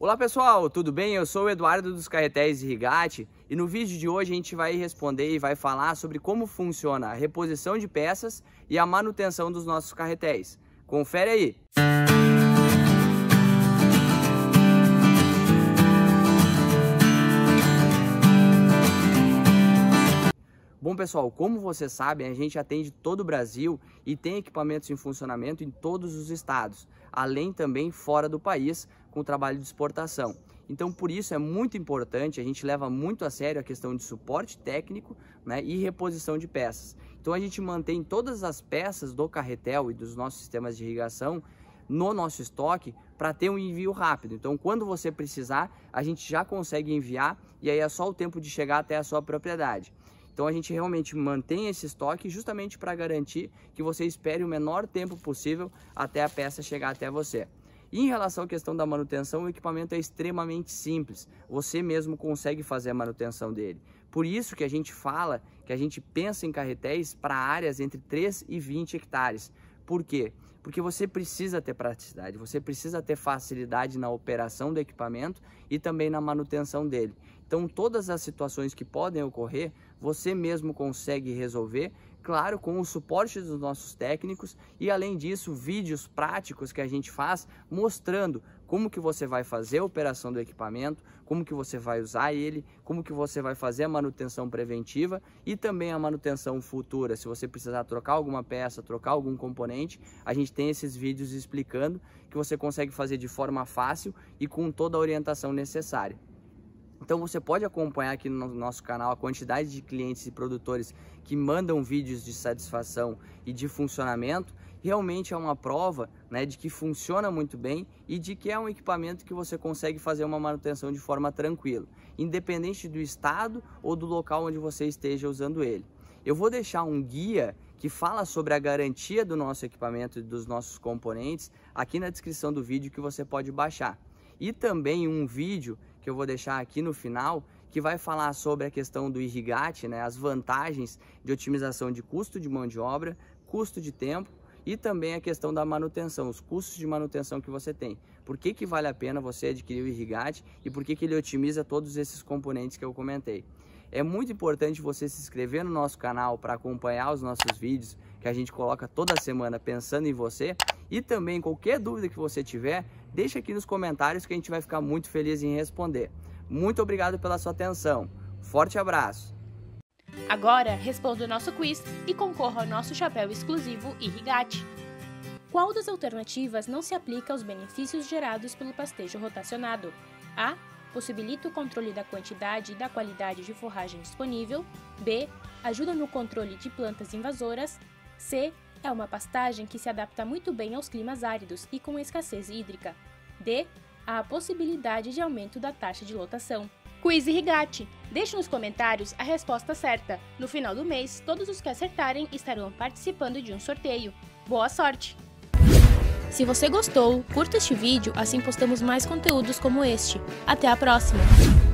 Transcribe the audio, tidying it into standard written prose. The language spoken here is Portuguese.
Olá pessoal, tudo bem? Eu sou o Eduardo dos Carretéis Irrigate e no vídeo de hoje a gente vai responder e vai falar sobre como funciona a reposição de peças e a manutenção dos nossos carretéis. Confere aí! Bom pessoal, como vocês sabem, a gente atende todo o Brasil e tem equipamentos em funcionamento em todos os estados, além também fora do país com o trabalho de exportação. Então por isso é muito importante, a gente leva muito a sério a questão de suporte técnico, né, e reposição de peças. Então a gente mantém todas as peças do carretel e dos nossos sistemas de irrigação no nosso estoque para ter um envio rápido. Então quando você precisar, a gente já consegue enviar e aí é só o tempo de chegar até a sua propriedade. Então a gente realmente mantém esse estoque justamente para garantir que você espere o menor tempo possível até a peça chegar até você. E em relação à questão da manutenção, o equipamento é extremamente simples. Você mesmo consegue fazer a manutenção dele. Por isso que a gente fala que a gente pensa em carretéis para áreas entre 3 e 20 hectares. Por quê? Porque você precisa ter praticidade, você precisa ter facilidade na operação do equipamento e também na manutenção dele. Então todas as situações que podem ocorrer, você mesmo consegue resolver, claro, com o suporte dos nossos técnicos e além disso, vídeos práticos que a gente faz mostrando como que você vai fazer a operação do equipamento, como que você vai usar ele, como que você vai fazer a manutenção preventiva e também a manutenção futura. Se você precisar trocar alguma peça, trocar algum componente, a gente tem esses vídeos explicando que você consegue fazer de forma fácil e com toda a orientação necessária. Então você pode acompanhar aqui no nosso canal a quantidade de clientes e produtores que mandam vídeos de satisfação e de funcionamento. Realmente é uma prova, né, de que funciona muito bem e de que é um equipamento que você consegue fazer uma manutenção de forma tranquila, independente do estado ou do local onde você esteja usando ele. Eu vou deixar um guia que fala sobre a garantia do nosso equipamento e dos nossos componentes aqui na descrição do vídeo que você pode baixar. E também um vídeo que eu vou deixar aqui no final, que vai falar sobre a questão do irrigate, né, as vantagens de otimização de custo de mão de obra, custo de tempo e também a questão da manutenção, os custos de manutenção que você tem. Por que que vale a pena você adquirir o irrigate e por que que ele otimiza todos esses componentes que eu comentei. É muito importante você se inscrever no nosso canal para acompanhar os nossos vídeos que a gente coloca toda semana pensando em você e também qualquer dúvida que você tiver, deixa aqui nos comentários que a gente vai ficar muito feliz em responder. Muito obrigado pela sua atenção. Forte abraço! Agora responda o nosso quiz e concorra ao nosso chapéu exclusivo Irrigate. Qual das alternativas não se aplica aos benefícios gerados pelo pastejo rotacionado? A. Possibilita o controle da quantidade e da qualidade de forragem disponível. B. Ajuda no controle de plantas invasoras. C. É uma pastagem que se adapta muito bem aos climas áridos e com escassez hídrica. D. Há a possibilidade de aumento da taxa de lotação. Quiz Irrigate! Deixe nos comentários a resposta certa. No final do mês, todos os que acertarem estarão participando de um sorteio. Boa sorte! Se você gostou, curta este vídeo, assim postamos mais conteúdos como este. Até a próxima!